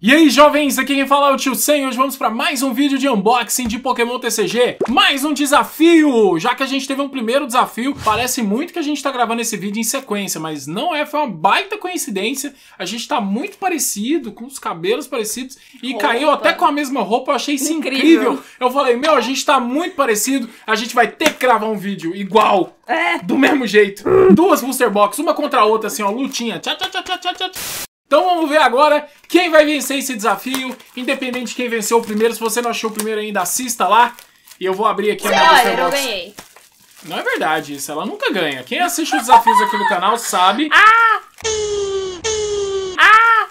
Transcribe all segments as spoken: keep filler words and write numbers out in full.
E aí, jovens, aqui quem fala é o Tio Sen e hoje vamos para mais um vídeo de unboxing de Pokémon T C G. Mais um desafio! Já que a gente teve um primeiro desafio, parece muito que a gente tá gravando esse vídeo em sequência, mas não é, foi uma baita coincidência. A gente tá muito parecido, com os cabelos parecidos e roupa. Caiu até com a mesma roupa, eu achei isso incrível. incrível. Eu falei, meu, a gente tá muito parecido, a gente vai ter que gravar um vídeo igual, é. do mesmo jeito. Duas booster box, uma contra a outra, assim, ó, lutinha. Tchá, tchá, tchá, tchá, tchá, tchá. Então vamos ver agora quem vai vencer esse desafio, independente de quem venceu o primeiro. Se você não achou o primeiro ainda, assista lá. E eu vou abrir aqui a minha booster box. Eu ganhei. Não é verdade isso, ela nunca ganha. Quem assiste os desafios aqui no canal sabe. Ah! Ah!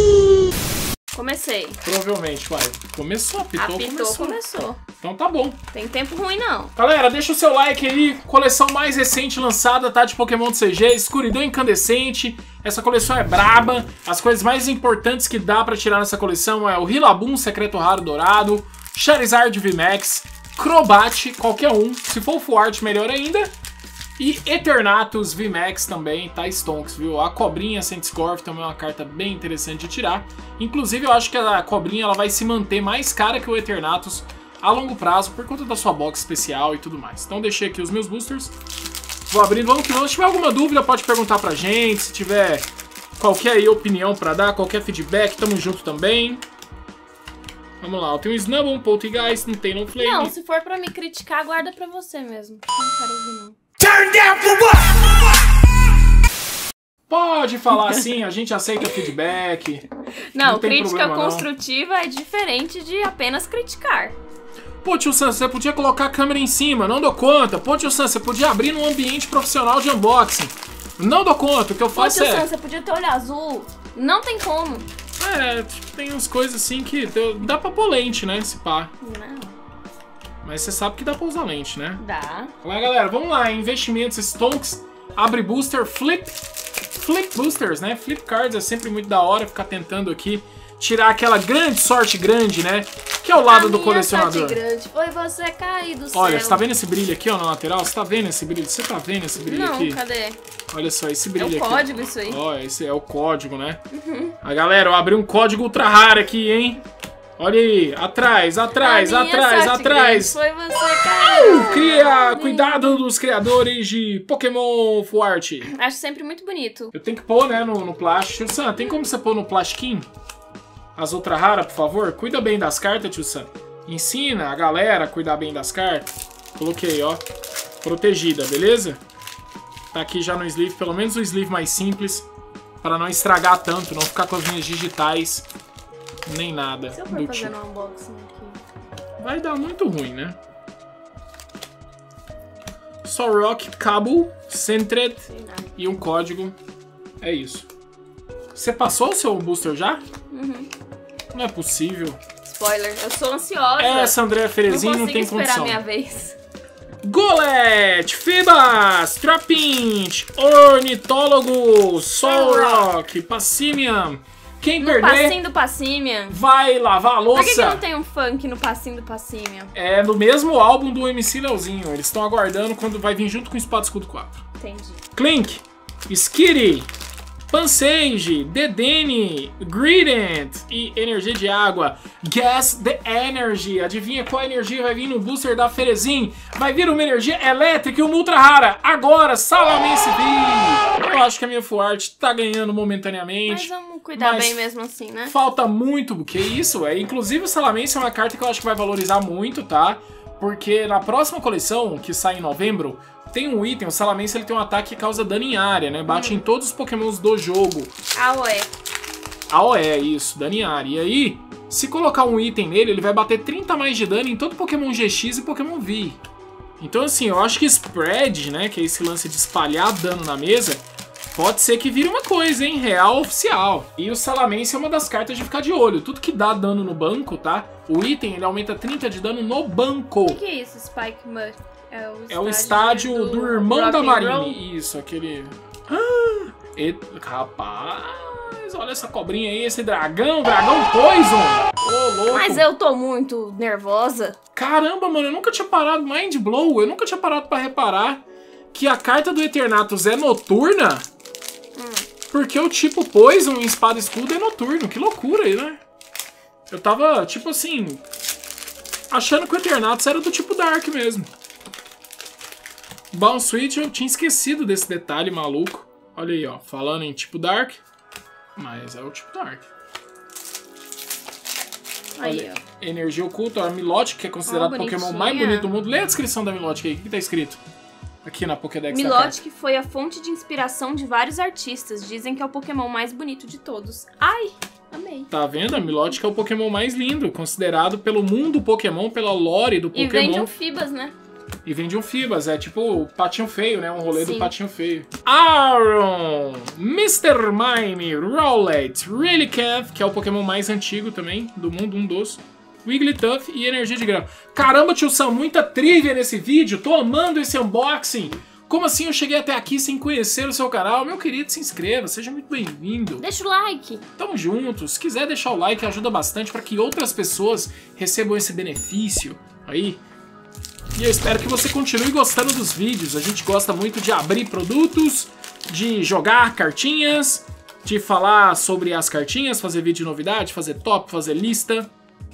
Comecei. Provavelmente, vai. Começou, apitou, apitou começou. começou. Então tá bom. Tem tempo ruim não. Galera, deixa o seu like aí. Coleção mais recente lançada, tá? De Pokémon T C G. Escuridão Incandescente. Essa coleção é braba. As coisas mais importantes que dá pra tirar nessa coleção é o Rillaboom Secreto Raro Dourado, Charizard V max, Crobat, qualquer um. Se for Full Art, melhor ainda. E Eternatus V max também, tá? Stonks, viu? A Cobrinha Scentscorp também é uma carta bem interessante de tirar. Inclusive, eu acho que a Cobrinha ela vai se manter mais cara que o Eternatus a longo prazo, por conta da sua box especial e tudo mais. Então deixei aqui os meus boosters. Vou abrindo, vamos que vamos. Se tiver alguma dúvida, pode perguntar pra gente. Se tiver qualquer aí opinião pra dar, qualquer feedback, tamo junto também. Vamos lá, eu tenho um Snubbull, um Poltergeist, não tem no Flame. Não, se for pra me criticar, guarda pra você mesmo. Não quero ouvir, não. Turn down for what? Pode falar assim, a gente aceita feedback. Não, não tem crítica problema, construtiva não. É diferente de apenas criticar. Pô, Tio San, você podia colocar a câmera em cima, não dou conta. Pô, Tio San, você podia abrir num ambiente profissional de unboxing. Não dou conta, o que eu faço Pô, Tio é... San, você podia ter olho azul. Não tem como. É, tem umas coisas assim que dá pra pôr lente, né, esse pá. Não. Mas você sabe que dá pra usar lente, né? Dá. Olha, galera, vamos lá, investimentos, Stonks, abre booster, flip, flip boosters, né? Flip cards é sempre muito da hora ficar tentando aqui tirar aquela grande sorte grande, né? Que é o lado a do minha colecionador. sorte grande foi você cair do céu. Olha, você tá vendo esse brilho aqui, ó, na lateral? Você tá vendo esse brilho? Você tá vendo esse brilho Não, aqui? Não, cadê? Olha só, esse brilho aqui. É o código aqui. Isso aí. Ó, esse é o código, né? Uhum. A galera, eu abri um código ultra raro aqui, hein? Olha aí, atrás, atrás, a minha atrás, sorte atrás. Foi você, cara. Cria, cuidado dos criadores de Pokémon Full Art. Acho sempre muito bonito. Eu tenho que pôr, né, no, no plástico. Tio San, tem como você pôr no plastiquinho? As ultra raras, por favor? Cuida bem das cartas, Tio San. Ensina a galera a cuidar bem das cartas. Coloquei, ó. Protegida, beleza? Tá aqui já no sleeve, pelo menos o sleeve mais simples. Pra não estragar tanto, não ficar com as linhas digitais. Nem nada. Se eu for fazer tipo. um unboxing aqui. Vai dar muito ruim, né? Só Rock, Cabo, Centred e um código. É isso. Você passou o seu booster já? Uhum. Não é possível. Spoiler, eu sou ansiosa. Essa Andréa Ferezinho não, não tem condição. Não consigo esperar minha vez. Golett, Fibas, Trapinch, Ornitólogo, Solrock, Passimian. Quem no perder, passinho do Passimian. Vai lavar a louça. Por que, que não tem um funk no passinho do Passimian? É no mesmo álbum do M C Leozinho. Eles estão aguardando quando vai vir junto com o Espada Escudo quatro. Entendi. Clink, Skitty, Pansage, Dedenne, Greedent e energia de água. Gas the Energy. Adivinha qual energia vai vir no booster da Ferezin? Vai vir uma energia elétrica e uma ultra rara. Agora, Salamence V. Eu acho que a minha Full Art tá ganhando momentaneamente. Mas vamos cuidar mas bem mesmo assim, né? Falta muito, que isso? É, inclusive o Salamence é uma carta que eu acho que vai valorizar muito, tá? Porque na próxima coleção, que sai em novembro, tem um item, o Salamence ele tem um ataque que causa dano em área, né? Bate hum. em todos os pokémons do jogo. A O E. A O E, isso, dano em área. E aí, se colocar um item nele, ele vai bater trinta mais de dano em todo Pokémon G X e Pokémon V. Então assim, eu acho que Spread, né, que é esse lance de espalhar dano na mesa, pode ser que vire uma coisa, hein, real, oficial. E o Salamence é uma das cartas de ficar de olho. Tudo que dá dano no banco, tá? O item, ele aumenta trinta de dano no banco. O que, que é isso, Spike Mud? É o estádio, é o estádio do, do irmão da Marine. Isso, aquele... Ah, e... Rapaz, olha essa cobrinha aí, esse dragão, dragão Poison. Ô, louco. Mas eu tô muito nervosa. Caramba, mano, eu nunca tinha parado, Mind Blow, eu nunca tinha parado pra reparar que a carta do Eternatus é noturna. Hum. Porque o tipo Poison em Espada e Escudo é noturno, que loucura aí, né? Eu tava, tipo assim, achando que o Eternatus era do tipo Dark mesmo. Bounce Switch, eu tinha esquecido desse detalhe maluco. Olha aí, ó, falando em tipo Dark, mas é o tipo Dark. Aí, Olha, ó. Energia Oculta, a Milotic, que é considerado o Oh, Pokémon bonitinha. mais bonito do mundo. Lê a descrição da Milotic aí, o que tá escrito aqui na Pokédex da Milotic foi a fonte de inspiração de vários artistas. Dizem que é o Pokémon mais bonito de todos. Ai, amei. Tá vendo? A Milotic é o Pokémon mais lindo, considerado pelo mundo Pokémon, pela lore do E Pokémon. vende um Fibas, né? E vende um Fibas, é tipo o Patinho Feio, né? Um rolê Sim. do Patinho Feio. Aaron, mister Mime, Rowlet, Relicanth, que é o Pokémon mais antigo também do mundo, um dos. Wigglytuff e Energia de Grama. Caramba, tio Sam, muita trivia nesse vídeo. Tô amando esse unboxing. Como assim eu cheguei até aqui sem conhecer o seu canal? Meu querido, se inscreva, seja muito bem-vindo. Deixa o like. Tamo juntos. Se quiser deixar o like, ajuda bastante para que outras pessoas recebam esse benefício aí. E eu espero que você continue gostando dos vídeos. A gente gosta muito de abrir produtos, de jogar cartinhas, de falar sobre as cartinhas, fazer vídeo de novidade, fazer top, fazer lista.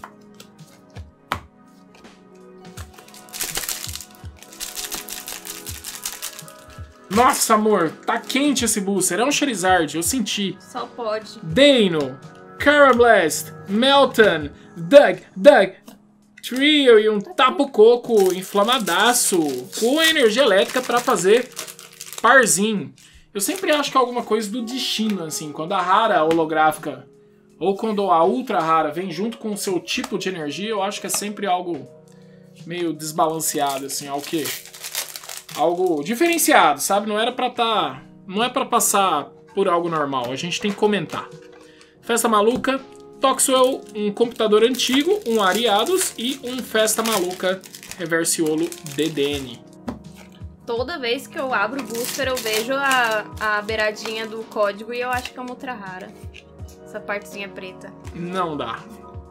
Nossa, amor, tá quente esse booster. É um Charizard, eu senti. Só pode. Deino, Carablast, Melton, Doug, Doug, Trio e um Tapu Coco inflamadaço com energia elétrica pra fazer parzinho. Eu sempre acho que é alguma coisa do destino, assim, quando a rara holográfica ou quando a ultra rara vem junto com o seu tipo de energia, eu acho que é sempre algo meio desbalanceado, assim, algo que... algo diferenciado, sabe? Não era pra tá... não é pra passar por algo normal, a gente tem que comentar. Festa Maluca, Toxwell, um computador antigo, um Ariados e um Festa Maluca Reversiolo D D N. Toda vez que eu abro o booster, eu vejo a, a beiradinha do código e eu acho que é uma ultra rara. Essa partezinha preta. Não dá.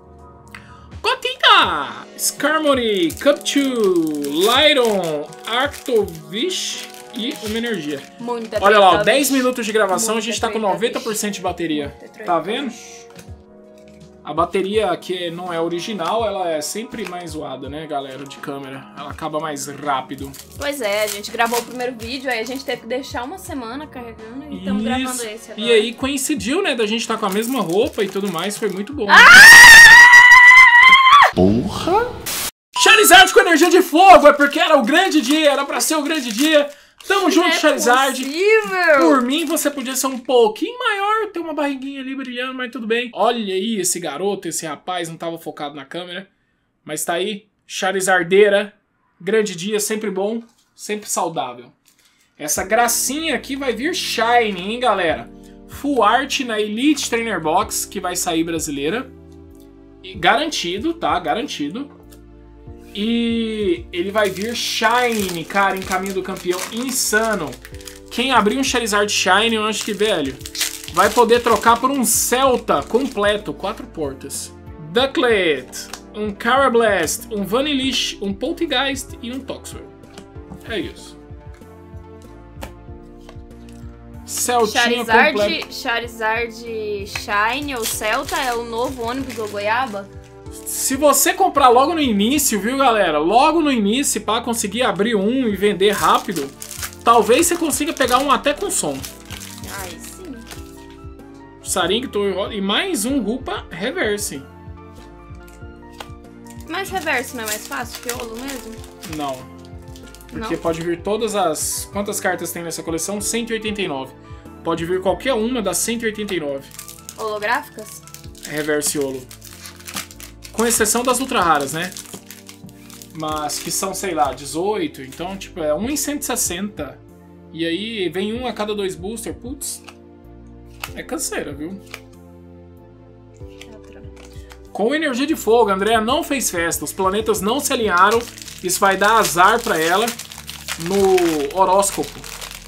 Gotinda! Skarmory, Cupchew, Lyron, Arctovish e uma energia. Muita Olha lá, ó, treta, dez bicho. minutos de gravação, Muita a gente tá com treta, noventa por cento de bateria. Muita treta, Tá vendo? bicho. A bateria que não é original, ela é sempre mais zoada, né, galera, de câmera. Ela acaba mais rápido. Pois é, a gente gravou o primeiro vídeo, aí a gente teve que deixar uma semana carregando e estamos gravando esse agora. E aí coincidiu, né, da gente estar com a mesma roupa e tudo mais, foi muito bom. Ah! Porra! Charizard com energia de fogo, é porque era o grande dia, era pra ser o grande dia. Tamo junto, é Charizard. Possível. Por mim, você podia ser um pouquinho maior, ter uma barriguinha ali brilhando, mas tudo bem. Olha aí esse garoto, esse rapaz, não tava focado na câmera. Mas tá aí, Charizardeira. Grande dia, sempre bom, sempre saudável. Essa gracinha aqui vai vir Shine, hein, galera? Full Art na Elite Trainer Box, que vai sair brasileira. E garantido, tá? Garantido. E ele vai vir Shine, cara, em caminho do campeão. Insano. Quem abrir um Charizard Shine, eu acho que, velho, vai poder trocar por um Celta completo. Quatro portas. Ducklet, um Carablast, um Vanillish, um Poltergeist e um Toxwell. É isso. Celtinha completo. Charizard, Charizard Shine ou Celta é o novo ônibus do Goiaba? Se você comprar logo no início, viu, galera? Logo no início, para conseguir abrir um e vender rápido, talvez você consiga pegar um até com som. Ai, sim. Sarington e mais um Rupa Reverse. Mas reverso não é mais fácil que Olo mesmo? Não. Porque Não? pode vir todas as... Quantas cartas tem nessa coleção? cento e oitenta e nove. Pode vir qualquer uma das cento e oitenta e nove. Holográficas? Reverse Olo. Com exceção das ultra raras, né? Mas que são, sei lá, dezoito. Então, tipo, é um em cento e sessenta. E aí vem um a cada dois booster. Putz. É canseira, viu? Outra. Com energia de fogo, a Andrea não fez festa. Os planetas não se alinharam. Isso vai dar azar pra ela no horóscopo.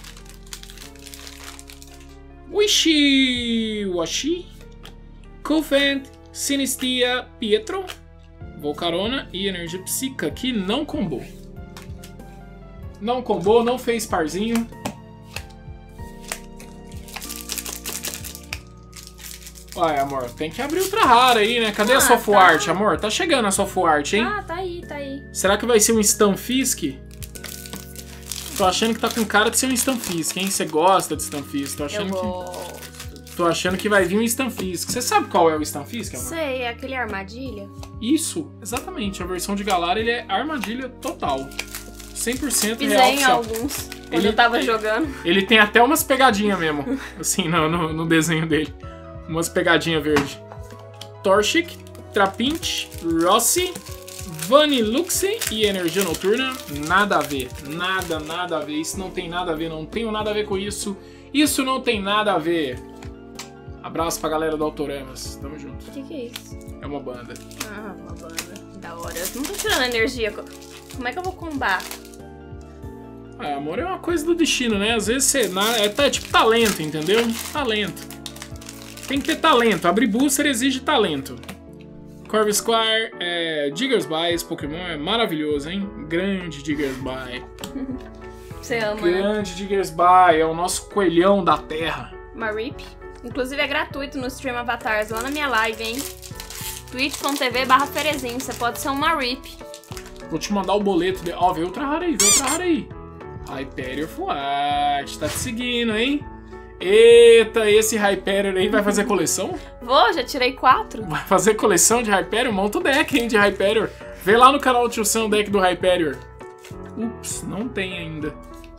Wishi Washi, Kufend, Sinistia, Pietro, Volcarona e Energia Psíquica, que não combou. Não combou, não fez parzinho. Uai, amor, tem que abrir ultra rara aí, né? Cadê Ah, a Soft tá. Art, amor? Tá chegando a Soft Art, hein? Ah, tá aí, tá aí. Será que vai ser um Stunfisk? Tô achando que tá com cara de ser um Stunfisk, hein? Você gosta de Stunfisk? Tô Eu achando que... gosto. Tô achando que vai vir um Stunfisk. Você sabe qual é o Stunfisk, amor? Sei, é aquele armadilha. Isso, exatamente. A versão de Galar, ele é armadilha total. cem por cento real Pisei em oficial. alguns quando Ele- eu tava jogando. Ele tem até umas pegadinhas mesmo, assim, no, no, no desenho dele. Umas pegadinhas verde. Torchic, Trapinch, Rossi, Vaniluxi e Energia Noturna. Nada a ver. Nada, nada a ver. Isso não tem nada a ver. Não tenho nada a ver com isso. Isso não tem nada a ver. Abraço pra galera do Autoramas. Tamo junto. O que que é isso? É uma banda. Ah, uma banda. Da hora. Eu não tô tirando energia. Como é que eu vou combar? Ah, amor é uma coisa do destino, né? Às vezes você... na- É, é tipo talento, entendeu? Talento. Tem que ter talento. Abrir booster exige talento. Corvisquire, é, Diggersby, esse Pokémon é maravilhoso, hein? Grande Diggersby. Você ama, né? Grande Diggersby, é o nosso coelhão da terra. Marip. Inclusive é gratuito no Stream Avatars, lá na minha live, hein? twitch.tv barra Ferezinho. Você pode ser um Marip. Vou te mandar o boleto. De... Ó, veio outra rara aí, veio outra rara aí. Hyperior Fuart, tá te seguindo, hein? Eita, esse Hyperior aí vai fazer coleção? Vou, já tirei quatro. Vai fazer coleção de Hyperior? Monta o deck, hein, de Hyperior. Vê lá no canal do Tio Sam o deck do Hyperior. Ups, não tem ainda.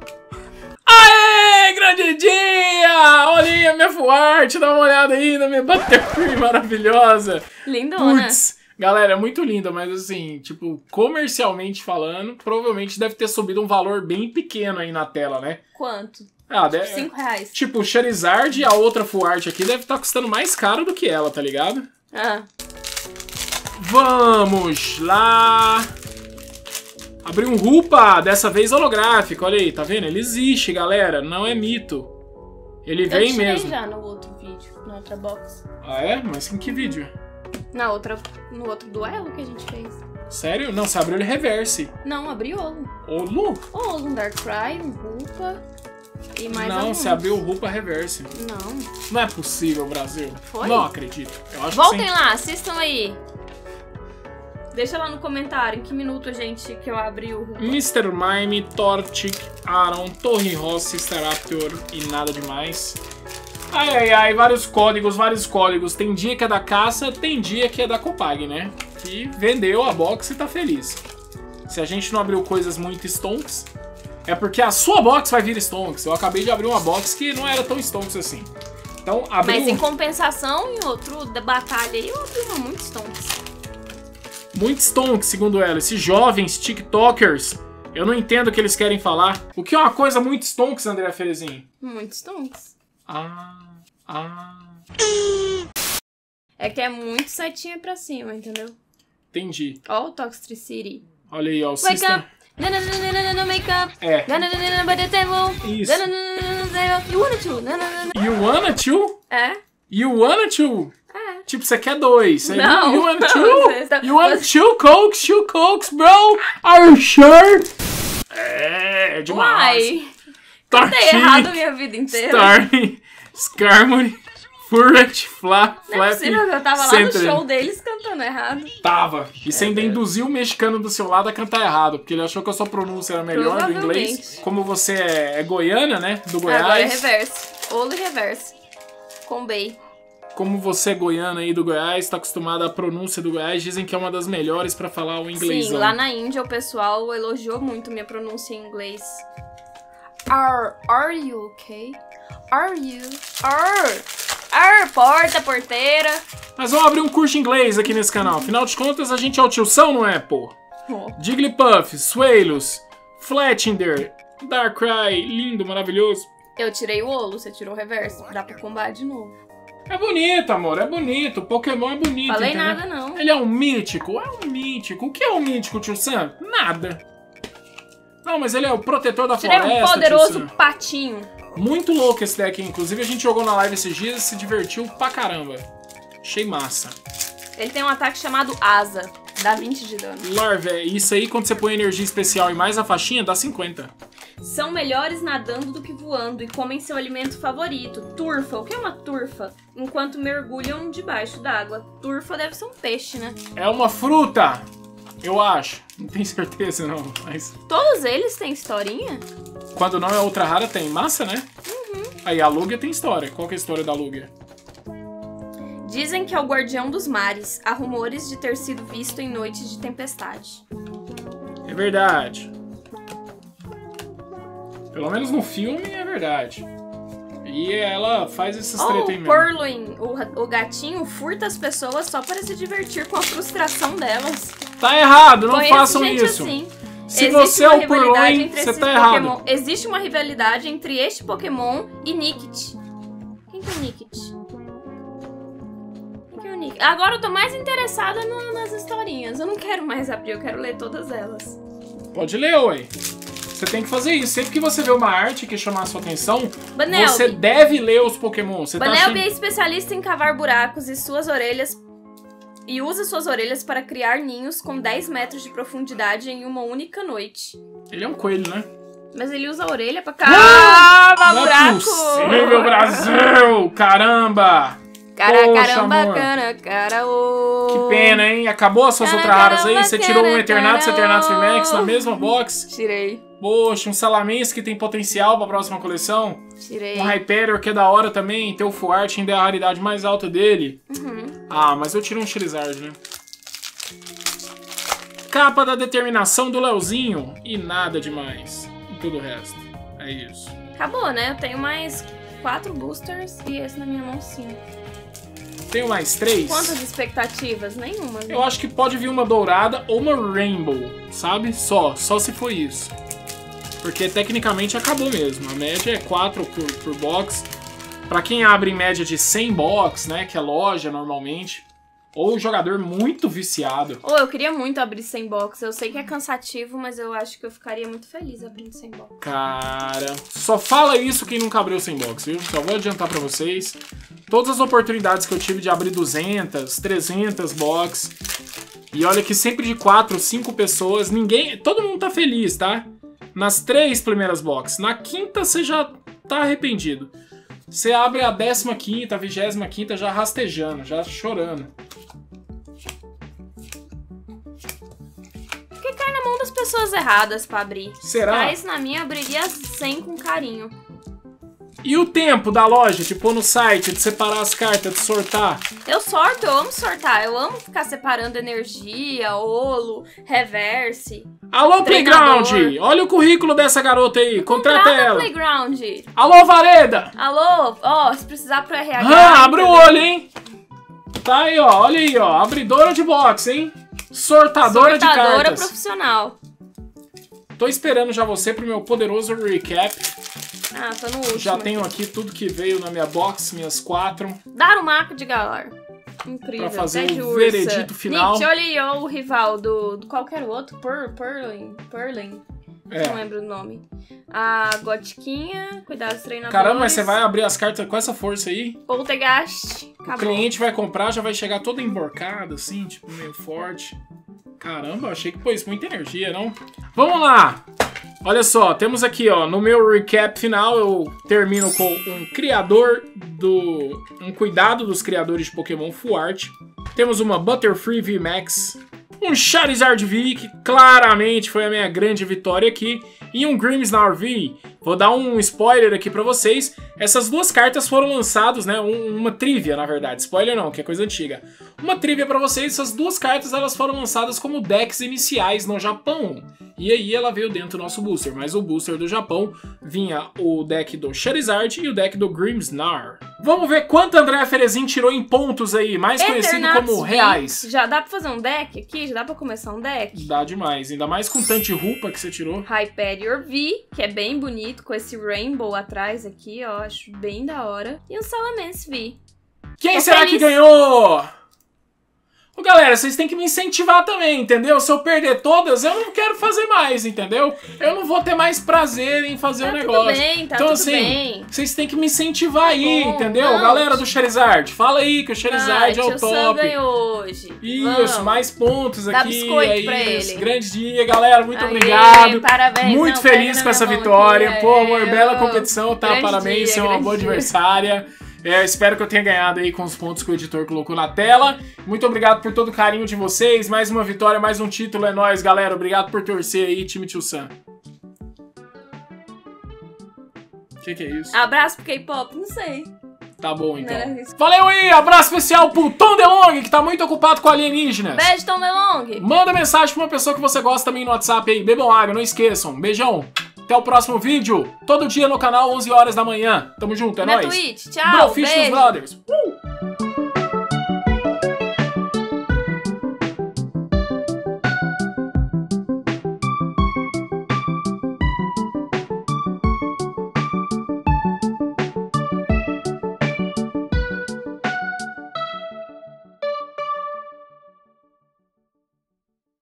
Aê, grande dia! Olha aí a minha Fuart, dá uma olhada aí na minha Butterfree maravilhosa. Lindona. Putz, galera, é muito linda, mas assim, tipo, comercialmente falando, provavelmente deve ter subido um valor bem pequeno aí na tela, né? Quanto? Ah, deve... Cinco reais. Tipo, o Charizard e a outra Full Art aqui deve estar custando mais caro do que ela, tá ligado? Ah, Vamos lá! Abrir um Rupa, dessa vez holográfico, olha aí, tá vendo? Ele existe, galera, não é mito. Ele eu vem tirei mesmo. já no outro vídeo, na outra box. Ah, é? Mas em que vídeo? Na outra, no outro duelo que a gente fez. Sério? Não, você abriu ele reverse. Não, abri Olo. Ô, Lu! Olo, um Darkrai, um Rupa e mais Não, alguns. você abriu o Rupa reverse. Não. Não é possível, Brasil. Foi? Não acredito. Eu acho Voltem que sim. lá, assistam aí. Deixa lá no comentário em que minuto a gente que eu abri o Rupa. mister Mime, Torchic, Aron, Torre Rossi, Staraptor e nada demais. Ai, ai, ai, vários códigos, vários códigos. Tem dia que é da caça, tem dia que é da Copag, né? Que vendeu a box e tá feliz. Se a gente não abriu coisas muito stonks, é porque a sua box vai vir stonks. Eu acabei de abrir uma box que não era tão stonks assim. Então, abri Mas um... em compensação, em outro da batalha aí, eu abri uma muito stonks. Muito stonks, segundo ela. Esses jovens tiktokers, eu não entendo o que eles querem falar. O que é uma coisa muito stonks, André Ferezinho? Muito stonks. Ah, ah... É que é muito setinha pra cima, entendeu? Entendi. Ó o Toxtricity. Olha aí, ó, o Wake System... up! Nananana, make up! É. Nananana, by the table! Isso. Nananana, you wanna to? Nananana. You wanna two? É? You wanna two? É. Tipo, você quer dois. Aí, Não. You wanna Você two? está- You want você- two cokes? Two cokes, bro? Are you sure? É, é demais. Uai! Cantei errado a minha vida inteira. Starmie, Skarmory, Furret, Flap, Não é Flap, possível que eu tava lá no Sentry. show deles cantando errado. Tava. E você ainda induziu o mexicano do seu lado a cantar errado, porque ele achou que a sua pronúncia era melhor do inglês. Provavelmente. Como você é, é goiana, né? Do Agora é Goiás. reverse. Olo e reverse. Combei. Como você é goiana aí do Goiás, tá acostumada à pronúncia do Goiás, dizem que é uma das melhores pra falar o inglês. Sim, lá na Índia o pessoal elogiou muito minha pronúncia em inglês. Are, are you okay? Are you? Are, are, porta, porteira. Mas vamos abrir um curso de inglês aqui nesse canal. Afinal de contas, a gente é o tiozão, não é, pô? Oh. Jigglypuff, Swallows, Flatender, Darkrai, lindo, maravilhoso. Eu tirei o Olo, você tirou o reverse. Dá pra combar de novo. É bonito, amor, é bonito. O Pokémon é bonito, Falei entendeu? nada, não. Ele é um mítico? É um mítico. O que é um mítico, tio Sam? Nada. Não, mas ele é o protetor da Tirei floresta, um poderoso tio Sam. patinho. Muito louco esse deck, inclusive a gente jogou na live esses dias e se divertiu pra caramba. Achei massa. Ele tem um ataque chamado Asa. Dá vinte de dano. Larvé, isso aí quando você põe energia especial e mais a faixinha, dá cinquenta. São melhores nadando do que voando e comem seu alimento favorito, turfa. O que é uma turfa? Enquanto mergulham debaixo d'água. Turfa deve ser um peixe, né? É uma fruta, eu acho. Não tenho certeza, não, mas... Todos eles têm historinha? Quando não é ultra rara, tem massa, né? Uhum. Aí a Lugia tem história. Qual que é a história da Lugia? Dizem que é o guardião dos mares. Há rumores de ter sido visto em noites de tempestade. É verdade. Pelo menos no filme é verdade. E ela faz esses oh, treta aí mesmo. Purloin, o, o gatinho, furta as pessoas só para se divertir com a frustração delas. Tá errado, não Conheço faço gente isso. Assim. Se Existe você é uma o rivalidade Purloin, entre você esses tá Pokémon. errado. Existe uma rivalidade entre este Pokémon e Nickit. Quem que é o Nickit? Quem que é o Nickit? Agora eu tô mais interessada no, nas historinhas. Eu não quero mais abrir, eu quero ler todas elas. Pode ler, ué. Você tem que fazer isso. Sempre que você vê uma arte que chamar a sua atenção, Banelby. você deve ler os Pokémon. Você Banelby tá achando... é especialista em cavar buracos e suas orelhas... E usa suas orelhas para criar ninhos com dez metros de profundidade em uma única noite. Ele é um coelho, né? Mas ele usa a orelha pra cavar ah, buraco! Não é possível, Brasil! Caramba! Cara, Poxa, caramba, amor. cara, cara, ô. Que pena, hein? Acabou as suas Cara, outras raras aí? caramba, Você tirou um cara, Eternatus e cara, Eternatus ô. Max na mesma box? Tirei, Poxa, um Salamence que tem potencial pra próxima coleção. tirei. Um Hyperior que é da hora também. Tem o Full Art, ainda é a raridade mais alta dele. Uhum. Ah, mas eu tirei um Charizard, né? Capa da determinação do Leozinho. E nada demais. E tudo o resto. É isso. Acabou, né? Eu tenho mais quatro boosters e esse na minha mão cinco. Tenho mais três. Quantas expectativas? Nenhuma. Né? Eu acho que pode vir uma dourada ou uma rainbow, sabe? Só, só se for isso. Porque tecnicamente acabou mesmo. A média é quatro por, por box. Pra quem abre em média de cem box, né? Que é loja normalmente. Ou jogador muito viciado. Ou oh, eu queria muito abrir cem box. Eu sei que é cansativo, mas eu acho que eu ficaria muito feliz abrindo cem box. Cara, só fala isso quem nunca abriu cem box, viu? Só vou adiantar pra vocês. Todas as oportunidades que eu tive de abrir duzentas, trezentas box. E olha que sempre de quatro, cinco pessoas, ninguém... Todo mundo tá feliz, tá? Nas três primeiras boxes. Na quinta você já tá arrependido. Você abre a décima quinta, a vigésima quinta já rastejando, já chorando. Porque cai na mão das pessoas erradas pra abrir. Será? Mas na minha abriria cem com carinho. E o tempo da loja, de pôr no site, de separar as cartas, de sortar? Eu sorto, eu amo sortar. Eu amo ficar separando energia, olo, reverse. Alô, Treinador. Playground! Olha o currículo dessa garota aí, contrata Contrata ela. Playground. Alô, Vareda! Alô, ó, se precisar pro R H... Ah, abre o olho, hein? Tá aí, ó, olha aí, ó, abridora de box, hein? Sortadora, de Sortadora cartas. profissional. Tô esperando já você pro meu poderoso recap. Ah, tô no último. Já tenho aqui tudo que veio na minha box, minhas quatro. Dar o marco de Galar. Incrível. Pra fazer Pé de o ursa. veredito final. Nick, olha aí, ó, o rival do, do qualquer outro. Pur, Purlin. Purlin. É. Não lembro o nome. A Gotiquinha. Cuidado dos treinadores. Caramba, mas você vai abrir as cartas com essa força aí? Poltergeist. O Acabou. cliente vai comprar, já vai chegar todo emborcado, assim, tipo, meio forte. Caramba, achei que pôs muita energia, não? Vamos lá! Olha só, temos aqui, ó, no meu recap final, eu termino com um criador do... um cuidado dos criadores de Pokémon Full Art. Temos uma Butterfree V Max, um Charizard V, que claramente foi a minha grande vitória aqui, e um Grimmsnarl V. Vou dar um spoiler aqui pra vocês. Essas duas cartas foram lançadas, né? Um, uma trivia, na verdade. Spoiler não, que é coisa antiga. Uma trivia pra vocês. Essas duas cartas elas foram lançadas como decks iniciais no Japão. E aí ela veio dentro do nosso booster. Mas o booster do Japão vinha o deck do Charizard e o deck do Grimmsnarl. Vamos ver quanto André Ferezin tirou em pontos aí. Mais conhecido Eternatus como V. reais. Já dá pra fazer um deck aqui? Já dá pra começar um deck? Dá demais. Ainda mais com Tante Rupa que você tirou. Hyperior V, que é bem bonito, com esse rainbow atrás aqui, ó. Acho bem da hora. E um Salamence V. Quem Tô será feliz. que ganhou? Ô, galera, vocês têm que me incentivar também, entendeu? Se eu perder todas, eu não quero fazer mais, entendeu? Eu não vou ter mais prazer em fazer o Tá um tudo negócio. bem, tá então, tudo assim, bem. vocês têm que me incentivar aí, bom, entendeu? vamos. Galera do Charizard, fala aí que o Charizard é o Tio Sam top. ganhou hoje. Isso, Vamos. mais pontos Dá aqui. biscoito é pra isso. ele. Grande dia, galera. Muito Aê, obrigado. parabéns. Muito Não, feliz pega com na essa minha mão vitória. aqui, Pô, aê, amor, bela ô. competição, tá? Grande Parabéns, dia, você é uma grande boa dia. adversária. É, espero que eu tenha ganhado aí com os pontos que o editor colocou na tela. Muito obrigado por todo o carinho de vocês. Mais uma vitória, mais um título. É nóis, galera. Obrigado por torcer aí, time Tio Sam. O que, que é isso? Abraço pro K-pop, não sei. Tá bom, então. Não era isso. Valeu aí, abraço especial pro Tom DeLonge, que tá muito ocupado com alienígenas. Beijo, Tom DeLonge. Manda mensagem pra uma pessoa que você gosta também no WhatsApp aí. Bebam água, não esqueçam. Beijão. Até o próximo vídeo. Todo dia no canal, onze horas da manhã. Tamo junto, é Na nóis. Twitch. Tchau, Brofish dos beijo. Brothers. Uh!